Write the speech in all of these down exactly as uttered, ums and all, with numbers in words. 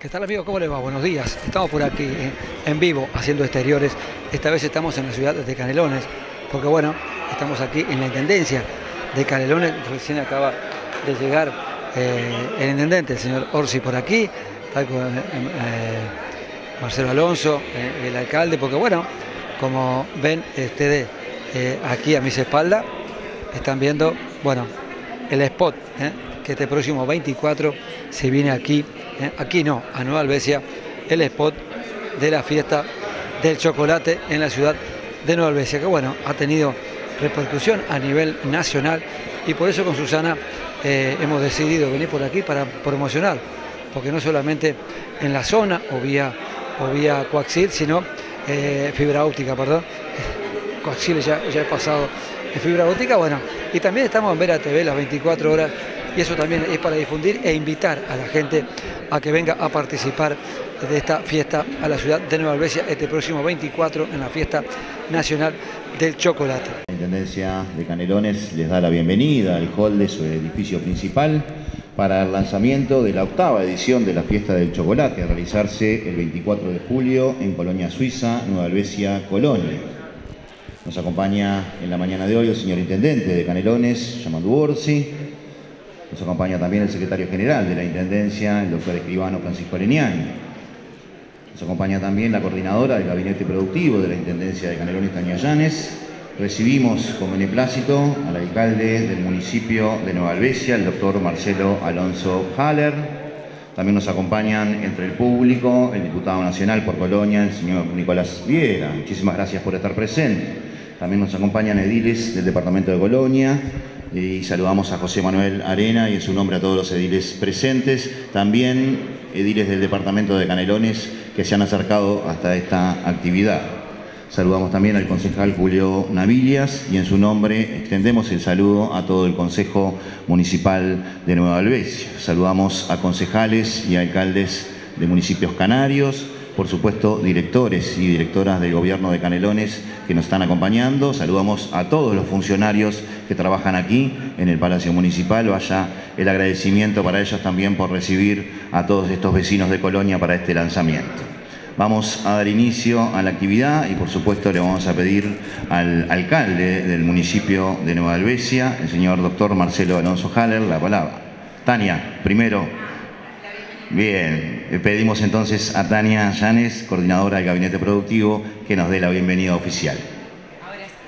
¿Qué tal, amigo? ¿Cómo les va? Buenos días. Estamos por aquí eh, en vivo haciendo exteriores. Esta vez estamos en la ciudad de Canelones, porque bueno, estamos aquí en la Intendencia de Canelones. Recién acaba de llegar eh, el intendente, el señor Orsi, por aquí, tal como eh, eh, Marcelo Alonso, eh, el alcalde, porque bueno, como ven ustedes eh, aquí a mis espaldas, están viendo, bueno, el spot, eh, que este próximo veinticuatro se viene aquí, eh, aquí no, a Nueva Helvecia, el spot de la fiesta del chocolate en la ciudad de Nueva Helvecia, que bueno, ha tenido repercusión a nivel nacional y por eso con Susana eh, hemos decidido venir por aquí para promocionar, porque no solamente en la zona o vía, o vía coaxil, sino eh, fibra óptica, perdón, coaxil ya, ya he pasado de fibra óptica, bueno, y también estamos en Vera T V las veinticuatro horas, y eso también es para difundir e invitar a la gente a que venga a participar de esta fiesta a la ciudad de Nueva Helvecia este próximo veinticuatro en la fiesta nacional del chocolate. La Intendencia de Canelones les da la bienvenida al hall de su edificio principal para el lanzamiento de la octava edición de la fiesta del chocolate, a realizarse el veinticuatro de julio en Colonia Suiza, Nueva Helvecia, Colonia. Nos acompaña en la mañana de hoy el señor Intendente de Canelones, Yamandu Orsi. Nos acompaña también el secretario general de la Intendencia, el doctor escribano Francisco Areniani. Nos acompaña también la coordinadora del Gabinete Productivo de la Intendencia de Canelones, Tania Llanes. Recibimos con beneplácito al alcalde del municipio de Nueva Helvecia, el doctor Marcelo Alonso Haller. También nos acompañan entre el público el diputado nacional por Colonia, el señor Nicolás Viera. Muchísimas gracias por estar presente. También nos acompañan ediles del departamento de Colonia. Y saludamos a José Manuel Arena y en su nombre a todos los ediles presentes, también ediles del departamento de Canelones que se han acercado hasta esta actividad. Saludamos también al concejal Julio Navillas y en su nombre extendemos el saludo a todo el Consejo Municipal de Nueva Helvecia. Saludamos a concejales y alcaldes de municipios canarios, por supuesto directores y directoras del gobierno de Canelones que nos están acompañando. Saludamos a todos los funcionarios que trabajan aquí en el Palacio Municipal. Vaya el agradecimiento para ellos también por recibir a todos estos vecinos de Colonia para este lanzamiento. Vamos a dar inicio a la actividad y por supuesto le vamos a pedir al alcalde del municipio de Nueva Helvecia, el señor doctor Marcelo Alonso Haller, la palabra. Tania, primero. Bien, pedimos entonces a Tania Llanes, coordinadora del Gabinete Productivo, que nos dé la bienvenida oficial. Ahora sí.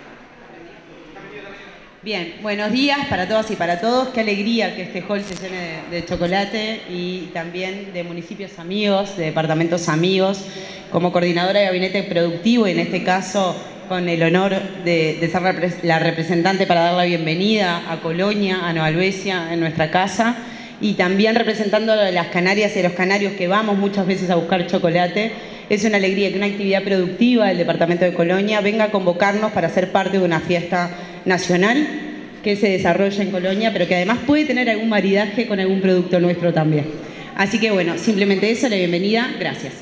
Bien, buenos días para todas y para todos. Qué alegría que este hall se llene de, de chocolate y también de municipios amigos, de departamentos amigos. Como coordinadora de Gabinete Productivo y en este caso con el honor de, de ser la representante para dar la bienvenida a Colonia, a Nueva Helvecia, en nuestra casa. Y también representando a las Canarias y a los canarios que vamos muchas veces a buscar chocolate. Es una alegría que una actividad productiva del departamento de Colonia venga a convocarnos para ser parte de una fiesta nacional que se desarrolla en Colonia, pero que además puede tener algún maridaje con algún producto nuestro también. Así que bueno, simplemente eso, la bienvenida. Gracias.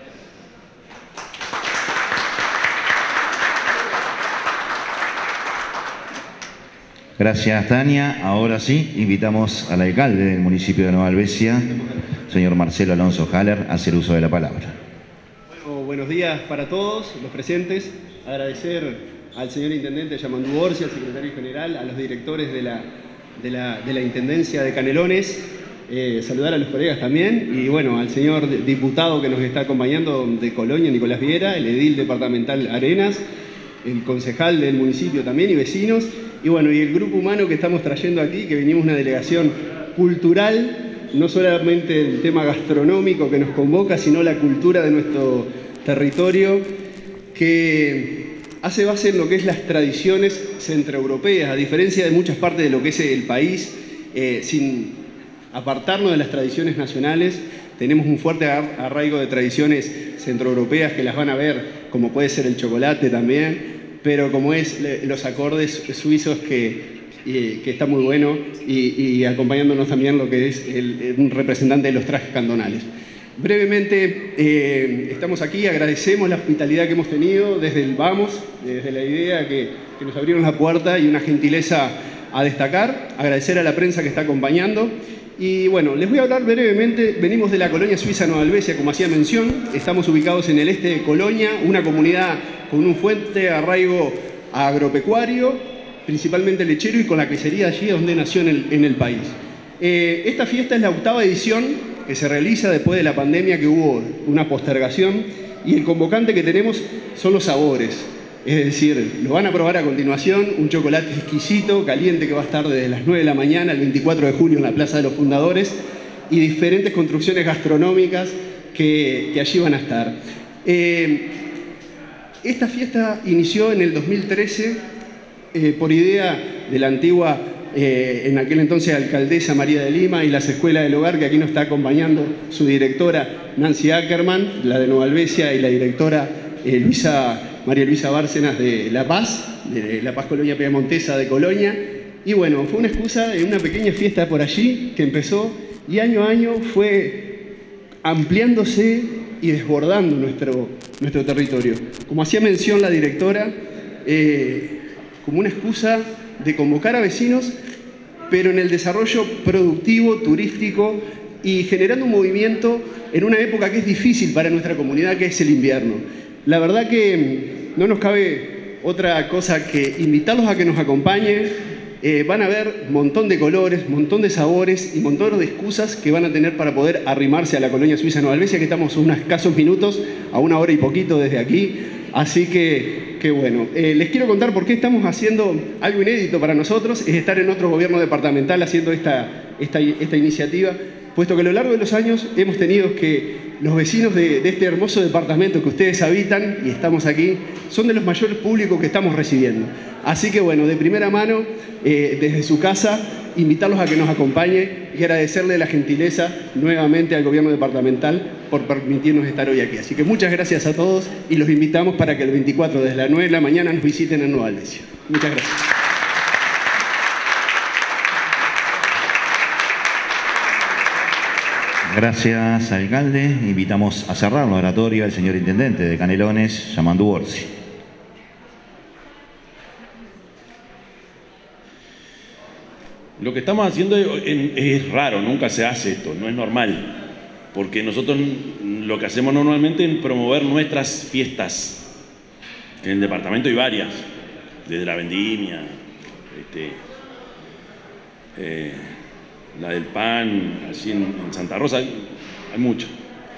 Gracias, Tania. Ahora sí, invitamos al alcalde del municipio de Nueva Helvecia, señor Marcelo Alonso Haller, a hacer uso de la palabra. Bueno, buenos días para todos los presentes. Agradecer al señor intendente Yamandu Orsi, al secretario general, a los directores de la, de la, de la Intendencia de Canelones. Eh, saludar a los colegas también y bueno, al señor diputado que nos está acompañando de Colonia, Nicolás Viera, el edil departamental Arenas, el concejal del municipio también y vecinos. Y bueno, y el grupo humano que estamos trayendo aquí, que venimos una delegación cultural, no solamente el tema gastronómico que nos convoca, sino la cultura de nuestro territorio, que hace base en lo que es las tradiciones centroeuropeas, a diferencia de muchas partes de lo que es el país, eh, sin apartarnos de las tradiciones nacionales, tenemos un fuerte arraigo de tradiciones centroeuropeas que las van a ver, como puede ser el chocolate también, pero como es los acordes suizos que, y, que está muy bueno y, y acompañándonos también lo que es el, un representante de los trajes cantonales. Brevemente, eh, estamos aquí, agradecemos la hospitalidad que hemos tenido desde el vamos, desde la idea que, que nos abrieron la puerta y una gentileza a destacar, agradecer a la prensa que está acompañando Y bueno, les voy a hablar brevemente. Venimos de la colonia suiza Nueva Helvecia, como hacía mención. Estamos ubicados en el este de Colonia, una comunidad con un fuerte arraigo agropecuario, principalmente lechero, y con la quesería allí donde nació en el, en el país. Eh, esta fiesta es la octava edición que se realiza después de la pandemia, que hubo una postergación, y el convocante que tenemos son los sabores. Es decir, lo van a probar a continuación, un chocolate exquisito, caliente, que va a estar desde las nueve de la mañana, el veinticuatro de julio en la Plaza de los Fundadores, y diferentes construcciones gastronómicas que, que allí van a estar. Eh, esta fiesta inició en el dos mil trece eh, por idea de la antigua, eh, en aquel entonces, alcaldesa María de Lima, y las escuelas del hogar, que aquí nos está acompañando su directora Nancy Ackerman, la de Nueva Helvecia, y la directora eh, Luisa... María Luisa Bárcenas de La Paz, de La Paz Colonia Piemontesa de Colonia. Y bueno, fue una excusa de una pequeña fiesta por allí que empezó y año a año fue ampliándose y desbordando nuestro, nuestro territorio. Como hacía mención la directora, eh, como una excusa de convocar a vecinos, pero en el desarrollo productivo, turístico, y generando un movimiento en una época que es difícil para nuestra comunidad, que es el invierno. La verdad que no nos cabe otra cosa que invitarlos a que nos acompañen. Eh, van a ver un montón de colores, un montón de sabores y un montón de excusas que van a tener para poder arrimarse a la colonia suiza Nueva Helvecia, que estamos unos escasos minutos, a una hora y poquito desde aquí. Así que, que bueno, eh, les quiero contar por qué estamos haciendo algo inédito para nosotros, es estar en otro gobierno departamental haciendo esta, esta, esta iniciativa, puesto que a lo largo de los años hemos tenido que los vecinos de, de este hermoso departamento que ustedes habitan, y estamos aquí, son de los mayores públicos que estamos recibiendo. Así que bueno, de primera mano, eh, desde su casa, invitarlos a que nos acompañe y agradecerle la gentileza nuevamente al gobierno departamental por permitirnos estar hoy aquí. Así que muchas gracias a todos y los invitamos para que el veinticuatro desde las nueve de la mañana nos visiten en Nueva Helvecia. Muchas gracias. Gracias, alcalde. Invitamos a cerrar la oratoria al señor intendente de Canelones, Yamandu Orsi. Lo que estamos haciendo es raro, nunca se hace esto, no es normal, porque nosotros lo que hacemos normalmente es promover nuestras fiestas. En el departamento hay varias, desde la vendimia, este, eh, la del pan, así en, en Santa Rosa, hay, hay mucho.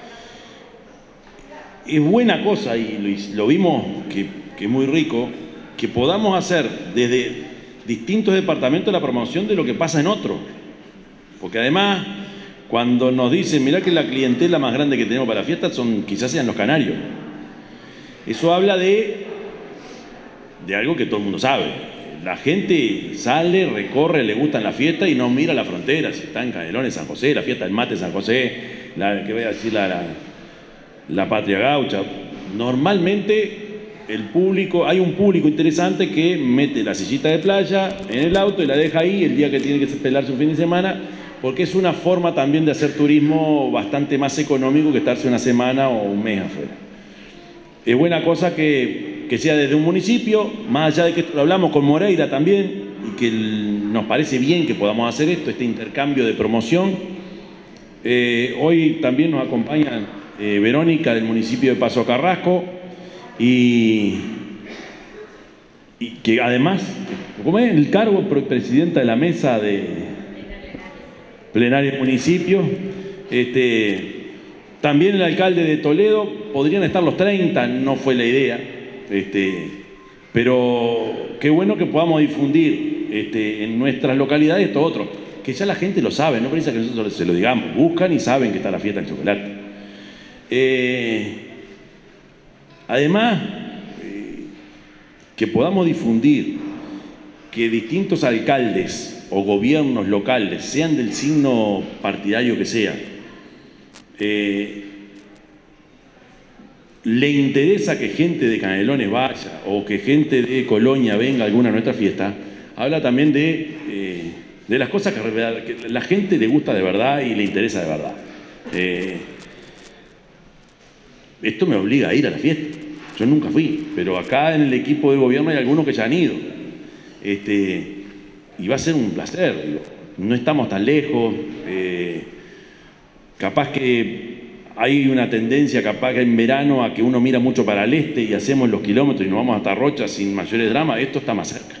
Es buena cosa, y lo, lo vimos que, que es muy rico, que podamos hacer desde distintos departamentos la promoción de lo que pasa en otro. Porque además, cuando nos dicen, mirá que la clientela más grande que tenemos para la fiesta son, quizás sean los canarios. Eso habla de, de algo que todo el mundo sabe. La gente sale, recorre, le gustan las fiestas y no mira la frontera. Si está en Canelones, San José, la fiesta del mate San José, la que voy a decir la, la, la Patria Gaucha. Normalmente el público, hay un público interesante que mete la sillita de playa en el auto y la deja ahí el día que tiene que pelarse un fin de semana, porque es una forma también de hacer turismo bastante más económico que estarse una semana o un mes afuera. Es buena cosa que, que sea desde un municipio, más allá de que esto lo hablamos con Moreira también, y que el, nos parece bien que podamos hacer esto, este intercambio de promoción. Eh, hoy también nos acompaña eh, Verónica del municipio de Paso Carrasco, y, y que además, ¿cómo es? El cargo de presidenta de la mesa de plenaria del municipio. Este, también el alcalde de Toledo, podrían estar los treinta, no fue la idea, este, pero qué bueno que podamos difundir este, en nuestras localidades esto otro, que ya la gente lo sabe, no precisa que nosotros se lo digamos, buscan y saben que está la fiesta del chocolate. Eh, además, eh, que podamos difundir que distintos alcaldes o gobiernos locales, sean del signo partidario que sea, Eh, le interesa que gente de Canelones vaya o que gente de Colonia venga a alguna de nuestras fiestas, habla también de, eh, de las cosas que, que la gente le gusta de verdad y le interesa de verdad. Eh, esto me obliga a ir a la fiesta. Yo nunca fui, pero acá en el equipo de gobierno hay algunos que ya han ido. Este, y va a ser un placer, digo. no estamos tan lejos. Eh, capaz que hay una tendencia, capaz que en verano, a que uno mira mucho para el este y hacemos los kilómetros y nos vamos hasta Rocha sin mayores dramas. Esto está más cerca.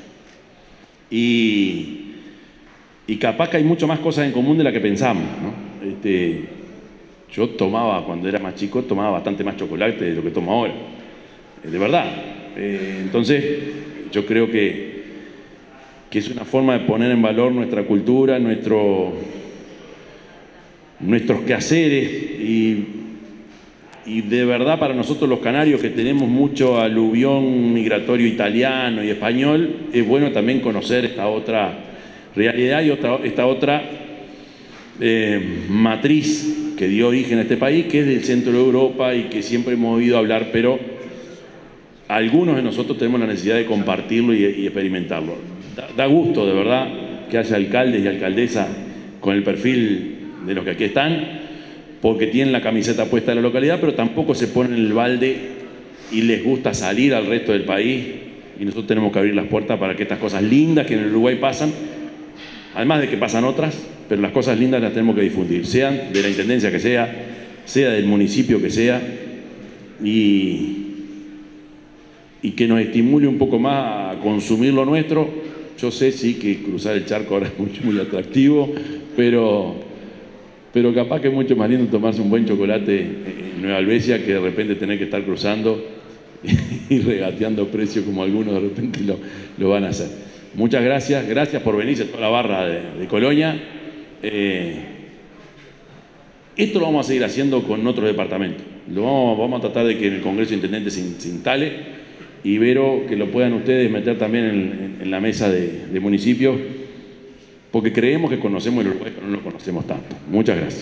Y, y capaz que hay mucho más cosas en común de las que pensamos, ¿no? Este, yo tomaba, cuando era más chico, tomaba bastante más chocolate de lo que tomo ahora. De verdad. Eh, entonces, yo creo que, que es una forma de poner en valor nuestra cultura, nuestro, nuestros quehaceres y, y de verdad para nosotros los canarios, que tenemos mucho aluvión migratorio italiano y español, es bueno también conocer esta otra realidad y otra, esta otra eh, matriz que dio origen a este país, que es del centro de Europa y que siempre hemos oído hablar, pero algunos de nosotros tenemos la necesidad de compartirlo y, y experimentarlo. Da, da gusto, de verdad, que haya alcaldes y alcaldesas con el perfil de los que aquí están, porque tienen la camiseta puesta de la localidad, pero tampoco se ponen en el balde y les gusta salir al resto del país, y nosotros tenemos que abrir las puertas para que estas cosas lindas que en el Uruguay pasan, además de que pasan otras, pero las cosas lindas las tenemos que difundir, sean de la intendencia que sea, sea del municipio que sea, y, y que nos estimule un poco más a consumir lo nuestro. Yo sé, sí, que cruzar el charco ahora es mucho, muy atractivo, pero, pero capaz que es mucho más lindo tomarse un buen chocolate en Nueva Albesia que de repente tener que estar cruzando y regateando precios como algunos de repente lo, lo van a hacer. Muchas gracias, gracias por venirse a toda la barra de, de Colonia. Eh, esto lo vamos a seguir haciendo con otros departamentos. Lo vamos, vamos a tratar de que en el Congreso de Intendentes se, se instale, y Vero, que lo puedan ustedes meter también en, en, en la mesa de, de municipios, porque creemos que conocemos el Uruguay, pero no lo conocemos tanto. Muchas gracias.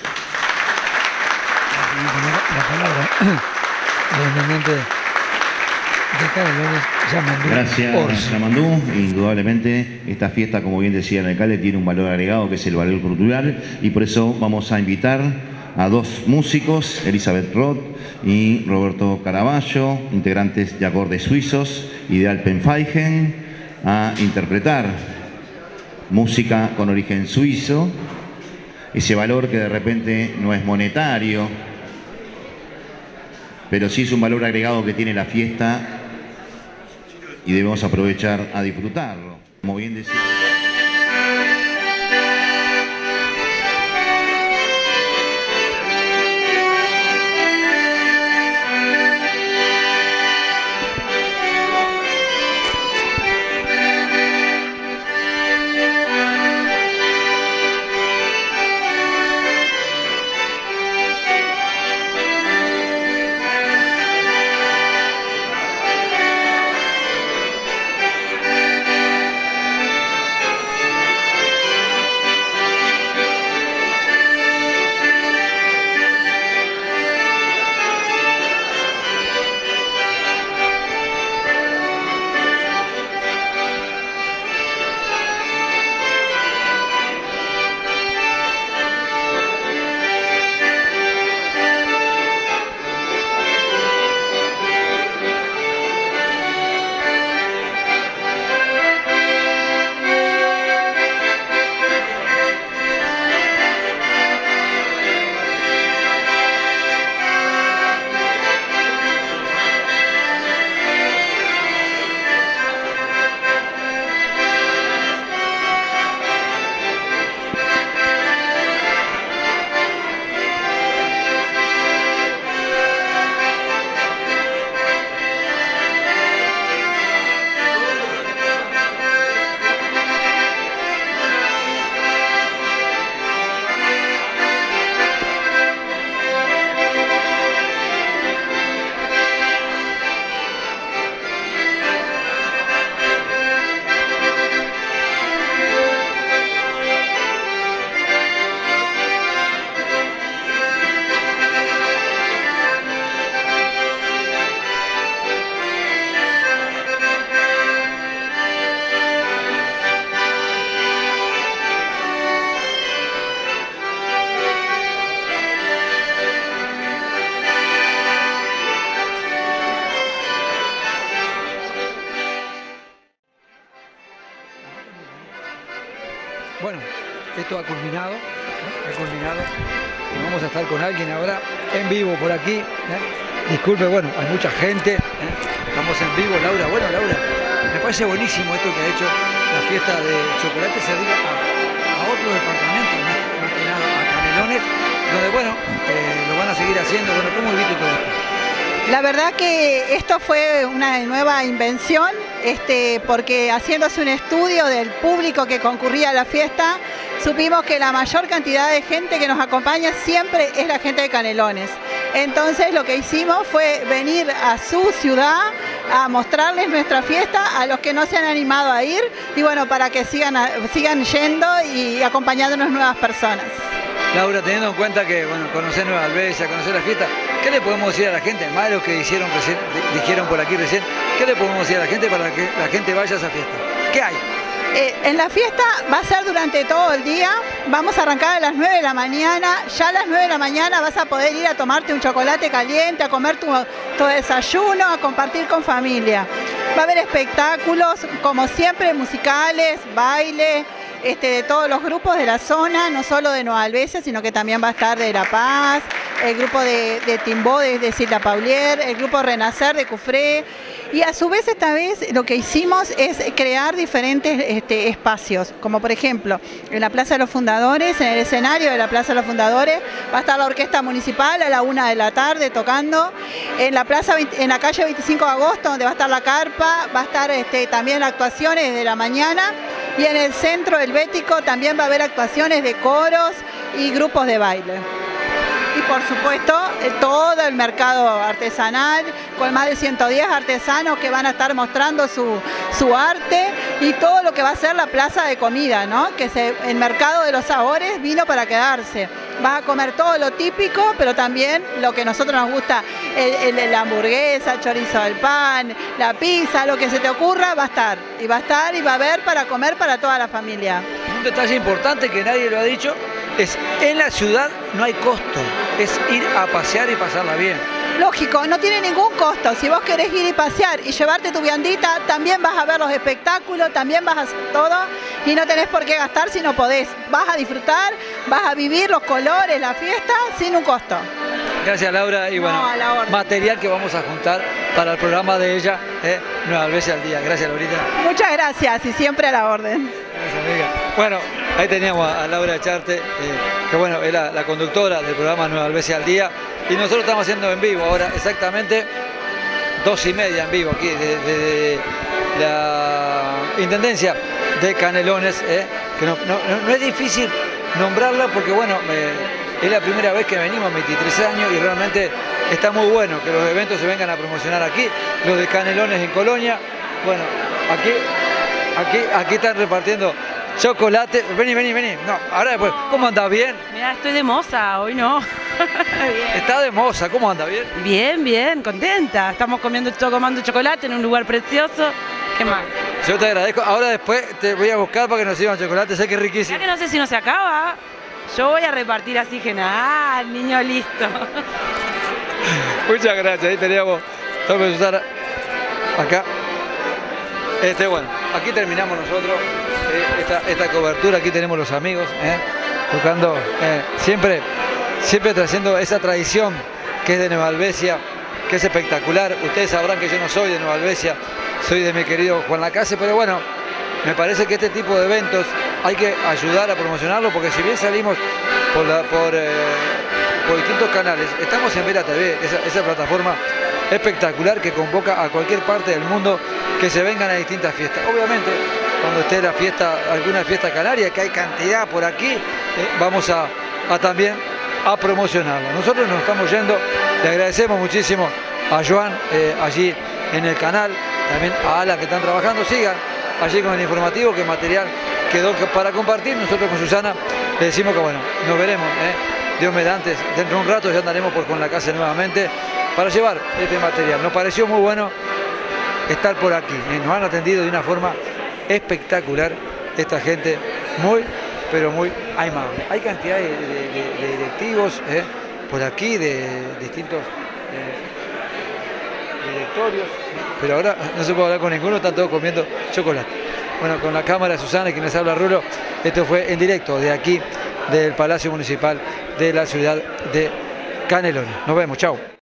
La palabra del intendente de Canelones, Yamandú. Gracias, Yamandú. Indudablemente, esta fiesta, como bien decía el alcalde, tiene un valor agregado que es el valor cultural, y por eso vamos a invitar a dos músicos, Elizabeth Roth y Roberto Caraballo, integrantes de Acordes Suizos y de Alpenfeigen, a interpretar música con origen suizo, ese valor que de repente no es monetario, pero sí es un valor agregado que tiene la fiesta y debemos aprovechar a disfrutarlo. Como bien decía... esto ha culminado, ¿eh? ha culminado. Y vamos a estar con alguien ahora en vivo por aquí. ¿eh? Disculpe, bueno, hay mucha gente. ¿eh? Estamos en vivo, Laura. Bueno, Laura, me parece buenísimo esto que ha hecho la fiesta de chocolate servida a, a otros departamentos, más que nada a Canelones, donde, bueno, eh, lo van a seguir haciendo. Bueno, ¿cómo viste todo esto? La verdad que esto fue una nueva invención, este, porque haciéndose un estudio del público que concurría a la fiesta, supimos que la mayor cantidad de gente que nos acompaña siempre es la gente de Canelones. Entonces lo que hicimos fue venir a su ciudad a mostrarles nuestra fiesta a los que no se han animado a ir y bueno, para que sigan, sigan yendo y acompañándonos nuevas personas. Laura, teniendo en cuenta que, bueno, conocer Nueva Albesia, conocer la fiesta, ¿qué le podemos decir a la gente? Más de lo que dijeron, recién, dijeron por aquí recién, ¿qué le podemos decir a la gente para que la gente vaya a esa fiesta? ¿Qué hay? Eh, en la fiesta va a ser durante todo el día, vamos a arrancar a las nueve de la mañana, ya a las nueve de la mañana vas a poder ir a tomarte un chocolate caliente, a comer tu, tu desayuno, a compartir con familia. Va a haber espectáculos, como siempre, musicales, baile, Este, de todos los grupos de la zona, no solo de Nueva Albesia, sino que también va a estar de La Paz, el grupo de, de Timbó de, de Silta Paulier, el grupo Renacer de Cufré. Y a su vez esta vez lo que hicimos es crear diferentes este, espacios, como por ejemplo en la Plaza de los Fundadores, en el escenario de la Plaza de los Fundadores va a estar la Orquesta Municipal a la una de la tarde tocando, en la, plaza, en la calle veinticinco de agosto donde va a estar la carpa, va a estar este, también actuaciones de la mañana y en el centro helvético también va a haber actuaciones de coros y grupos de baile. Y por supuesto todo el mercado artesanal con más de ciento diez artesanos que van a estar mostrando su, su arte y todo lo que va a ser la plaza de comida, ¿no? Que se, el mercado de los sabores vino para quedarse. Vas a comer todo lo típico, pero también lo que a nosotros nos gusta, el, el, la hamburguesa, el chorizo al pan, la pizza, lo que se te ocurra va a estar. Y va a estar y va a haber para comer para toda la familia. Un detalle importante que nadie lo ha dicho es en la ciudad no hay costo, es ir a pasear y pasarla bien. Lógico, no tiene ningún costo. Si vos querés ir y pasear y llevarte tu viandita, también vas a ver los espectáculos, también vas a hacer todo y no tenés por qué gastar si no podés. Vas a disfrutar, vas a vivir los colores, la fiesta, sin un costo. Gracias, Laura. Y bueno, no, material que vamos a juntar para el programa de ella, ¿eh? Nueva Albesia al día. Gracias, Laurita. Muchas gracias y siempre a la orden. Gracias, amiga. Bueno, ahí teníamos a Laura Echarte, eh, que bueno, es la, la conductora del programa Nueva Albesia al día. Y nosotros estamos haciendo en vivo ahora, exactamente dos y media en vivo aquí de, de, de la Intendencia de Canelones, ¿eh? que no, no, no es difícil nombrarla porque bueno, eh, es la primera vez que venimos, veintitrés años, y realmente está muy bueno que los eventos se vengan a promocionar aquí, los de Canelones en Colonia. Bueno, aquí, aquí, aquí están repartiendo chocolate. Vení, vení, vení. No, ahora después, ¿cómo andás? ¿Bien? Mira, estoy de moza, hoy no. Está de moza, ¿cómo anda? ¿Bien? Bien, bien, contenta. Estamos comiendo, tomando chocolate en un lugar precioso. ¿Qué más? Yo te agradezco. Ahora después te voy a buscar para que nos sirvan chocolate, sé que es riquísimo. Ya que no sé si no se acaba, yo voy a repartir así que nada, niño listo. Muchas gracias, ahí teníamos, tengo que usar acá. Este, bueno, aquí terminamos nosotros eh, esta, esta cobertura, aquí tenemos los amigos, eh, tocando, eh, siempre, siempre trayendo esa tradición que es de Nueva Albesia, que es espectacular. Ustedes sabrán que yo no soy de Nueva Albesia, soy de mi querido Juan Lacase, pero bueno, me parece que este tipo de eventos hay que ayudar a promocionarlo, porque si bien salimos por, la, por, eh, por distintos canales, estamos en Vera T V, esa, esa plataforma espectacular que convoca a cualquier parte del mundo que se vengan a distintas fiestas. Obviamente, cuando esté la fiesta, alguna fiesta canaria, que hay cantidad por aquí, eh, vamos a, a también a promocionarla. Nosotros nos estamos yendo, le agradecemos muchísimo a Joan eh, allí en el canal, también a Ala que están trabajando, sigan allí con el informativo, que material quedó para compartir. Nosotros con Susana le decimos que bueno, nos veremos, ¿eh? Dios mediante, dentro de un rato ya andaremos por Con la Casa nuevamente para llevar este material. Nos pareció muy bueno estar por aquí, ¿eh? Nos han atendido de una forma espectacular esta gente, muy, pero muy amable. Hay cantidad de, de, de, de directivos ¿eh? por aquí, de distintos eh, directorios, pero ahora no se puede hablar con ninguno, están todos comiendo chocolate. bueno, con la cámara de Susana y quien les habla Rulo, esto fue en directo de aquí, del Palacio Municipal de la ciudad de Canelones. Nos vemos, chao.